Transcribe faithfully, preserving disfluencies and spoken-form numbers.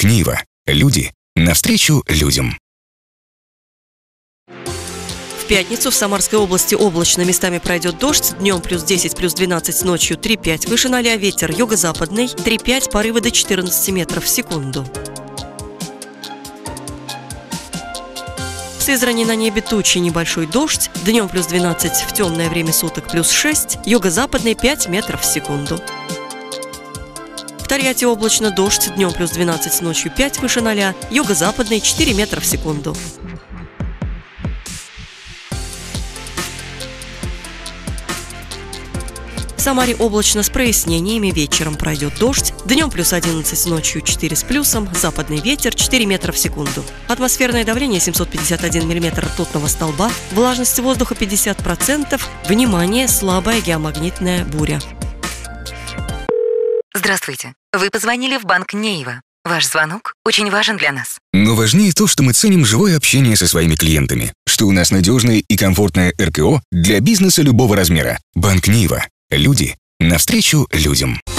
Банк Нива. Люди навстречу людям. В пятницу в Самарской области облачно, местами пройдет дождь, днем плюс десять, плюс двенадцать, ночью три-пять, выше ноля, ветер юго-западный, три-пять, порывы до четырнадцати метров в секунду. В Сызрани на небе тучи, небольшой дождь, днем плюс двенадцать, в темное время суток плюс шесть, юго-западный пять метров в секунду. В Тольятти облачно, дождь, днем плюс двенадцать, ночью пять, выше ноля, юго-западный четыре метра в секунду. В Самаре облачно с прояснениями, вечером пройдет дождь, днем плюс одиннадцать, ночью четыре с плюсом, западный ветер четыре метра в секунду. Атмосферное давление семьсот пятьдесят один миллиметр ртутного столба, влажность воздуха пятьдесят процентов, внимание, слабая геомагнитная буря. Здравствуйте, вы позвонили в Банк Нива. Ваш звонок очень важен для нас. Но важнее то, что мы ценим живое общение со своими клиентами, что у нас надежное и комфортное эр ка о для бизнеса любого размера. Банк Нива. Люди навстречу людям.